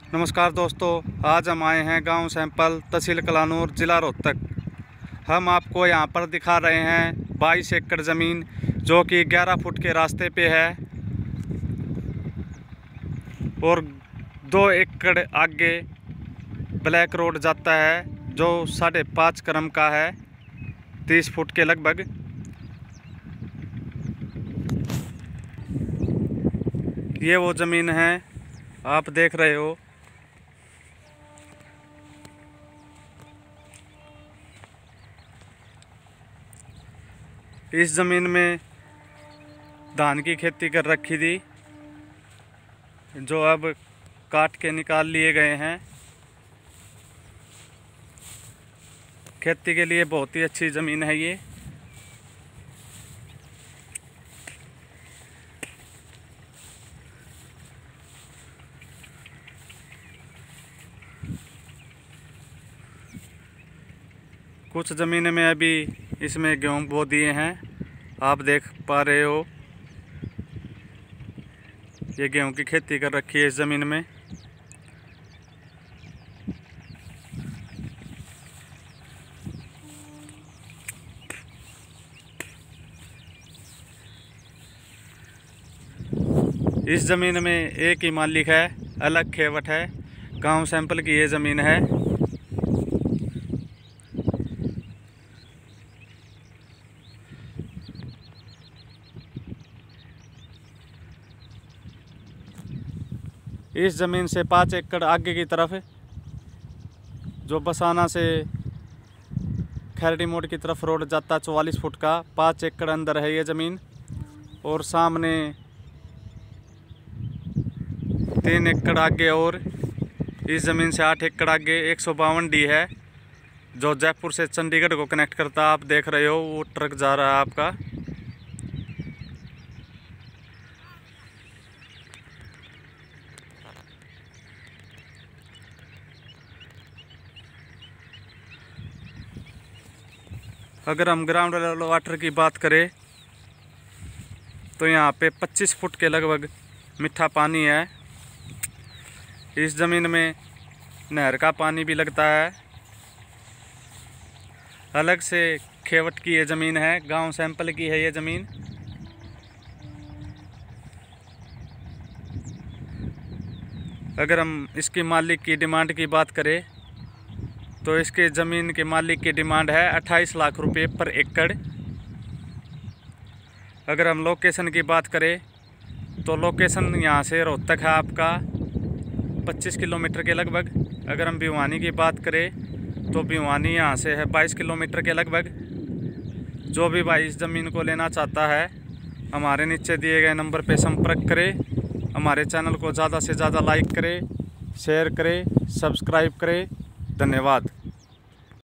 नमस्कार दोस्तों, आज हम आए हैं गांव सैंपल, तहसील कलानूर, ज़िला रोहतक। हम आपको यहां पर दिखा रहे हैं 22 एकड़ ज़मीन जो कि 11 फुट के रास्ते पे है और 2 एकड़ आगे ब्लैक रोड जाता है जो 5.5 क्रम का है, 30 फुट के लगभग। ये वो ज़मीन है आप देख रहे हो। इस ज़मीन में धान की खेती कर रखी थी जो अब काट के निकाल लिए गए हैं। खेती के लिए बहुत ही अच्छी ज़मीन है ये। कुछ ज़मीन में अभी इसमें गेहूँ बो दिए हैं, आप देख पा रहे हो। ये गेहूँ की खेती कर रखी है इस ज़मीन में। इस ज़मीन में एक ही मालिक है, अलग खेवट है। गांव सैंपल की ये ज़मीन है। इस ज़मीन से 5 एकड़ आगे की तरफ जो बसाना से खैरडी मोड़ की तरफ रोड जाता 44 फुट का, 5 एकड़ अंदर है ये ज़मीन। और सामने 3 एकड़ आगे और इस ज़मीन से 8 एकड़ आगे 152 डी है जो जयपुर से चंडीगढ़ को कनेक्ट करता। आप देख रहे हो वो ट्रक जा रहा है आपका। अगर हम ग्राउंड लेवल वाटर की बात करें तो यहाँ पे 25 फुट के लगभग मीठा पानी है। इस ज़मीन में नहर का पानी भी लगता है। अलग से खेवट की ये ज़मीन है, गांव सैंपल की है ये ज़मीन। अगर हम इसकी मालिक की डिमांड की बात करें तो इसके ज़मीन के मालिक की डिमांड है 28 लाख रुपए पर एकड़। अगर हम लोकेशन की बात करें तो लोकेशन यहाँ से रोहतक है आपका 25 किलोमीटर के लगभग। अगर हम भिवानी की बात करें तो भिवानी यहाँ से है 22 किलोमीटर के लगभग। जो भी भाई इस ज़मीन को लेना चाहता है हमारे नीचे दिए गए नंबर पर संपर्क करे। हमारे चैनल को ज़्यादा से ज़्यादा लाइक करें, शेयर करें, सब्सक्राइब करें। धन्यवाद।